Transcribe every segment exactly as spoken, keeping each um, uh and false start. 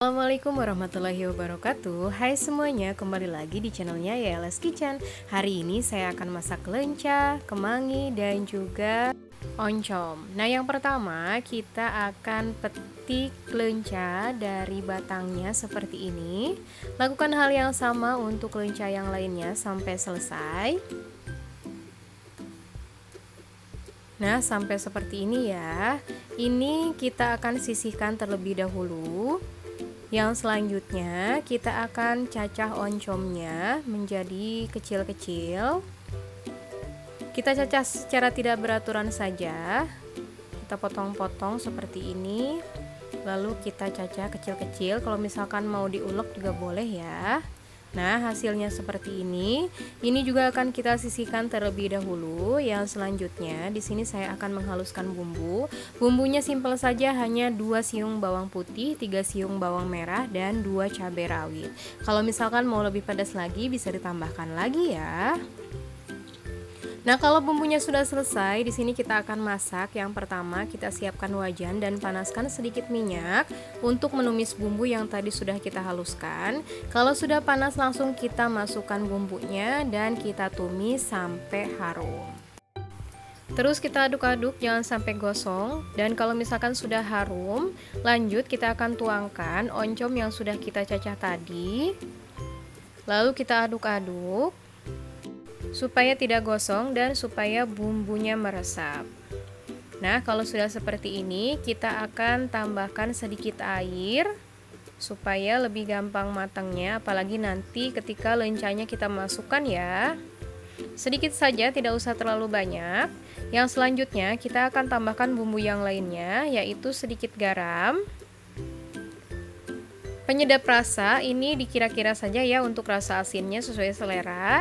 Assalamualaikum warahmatullahi wabarakatuh. Hai semuanya, kembali lagi di channelnya Yayalas Kitchen. Hari ini saya akan masak lenca, kemangi, dan juga oncom. Nah, yang pertama kita akan petik lenca dari batangnya seperti ini. Lakukan hal yang sama untuk lenca yang lainnya sampai selesai. Nah, sampai seperti ini ya. Ini kita akan sisihkan terlebih dahulu. Yang selanjutnya kita akan cacah oncomnya menjadi kecil-kecil. Kita cacah secara tidak beraturan saja. Kita potong-potong seperti ini. Lalu kita cacah kecil-kecil. Kalau misalkan mau diulek juga boleh ya. Nah, hasilnya seperti ini. Ini juga akan kita sisihkan terlebih dahulu. Yang selanjutnya di sini saya akan menghaluskan bumbu. Bumbunya simpel saja, hanya dua siung bawang putih, tiga siung bawang merah, dan dua cabai rawit. Kalau misalkan mau lebih pedas lagi bisa ditambahkan lagi ya. Nah, kalau bumbunya sudah selesai, di sini kita akan masak. Yang pertama, kita siapkan wajan dan panaskan sedikit minyak untuk menumis bumbu yang tadi sudah kita haluskan. Kalau sudah panas, langsung kita masukkan bumbunya dan kita tumis sampai harum. Terus kita aduk-aduk, jangan sampai gosong. Dan kalau misalkan sudah harum, lanjut kita akan tuangkan oncom yang sudah kita cacah tadi. Lalu kita aduk-aduk supaya tidak gosong dan supaya bumbunya meresap. Nah, kalau sudah seperti ini, kita akan tambahkan sedikit air supaya lebih gampang matangnya, apalagi nanti ketika lencanya kita masukkan ya. Sedikit saja, tidak usah terlalu banyak. Yang selanjutnya kita akan tambahkan bumbu yang lainnya, yaitu sedikit garam. Penyedap rasa ini dikira-kira saja ya, untuk rasa asinnya sesuai selera.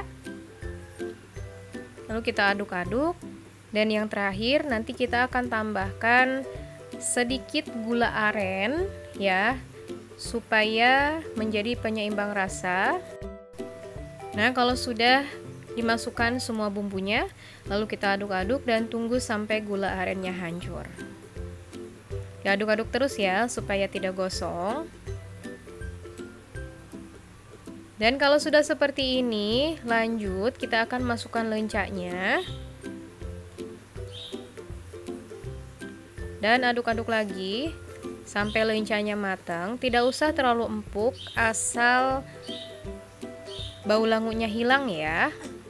Lalu kita aduk-aduk, dan yang terakhir nanti kita akan tambahkan sedikit gula aren ya, supaya menjadi penyeimbang rasa. Nah, kalau sudah dimasukkan semua bumbunya, lalu kita aduk-aduk dan tunggu sampai gula arennya hancur. Diaduk-aduk terus ya, supaya tidak gosong. Dan kalau sudah seperti ini, lanjut kita akan masukkan lencanya. Dan aduk-aduk lagi sampai lencanya matang. Tidak usah terlalu empuk, asal bau langunya hilang ya.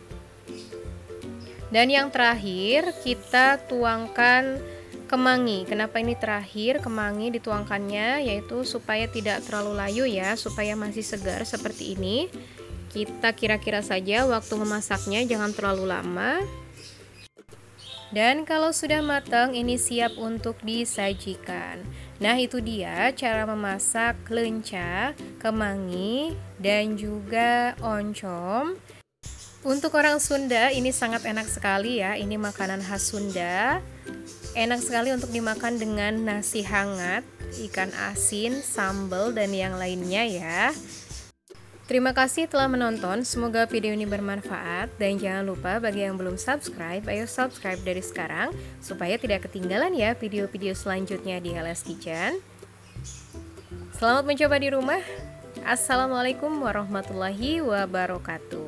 Dan yang terakhir kita tuangkan kemangi. Kenapa ini terakhir kemangi dituangkannya, yaitu supaya tidak terlalu layu ya, supaya masih segar seperti ini. Kita kira-kira saja waktu memasaknya, jangan terlalu lama. Dan kalau sudah matang, ini siap untuk disajikan. Nah, itu dia cara memasak lenca, kemangi, dan juga oncom. Untuk orang Sunda ini sangat enak sekali ya, ini makanan khas Sunda. Enak sekali untuk dimakan dengan nasi hangat, ikan asin, sambal, dan yang lainnya ya. Terima kasih telah menonton, semoga video ini bermanfaat. Dan jangan lupa bagi yang belum subscribe, ayo subscribe dari sekarang supaya tidak ketinggalan ya video-video selanjutnya di Yayalas Kitchen. Selamat mencoba di rumah. Assalamualaikum warahmatullahi wabarakatuh.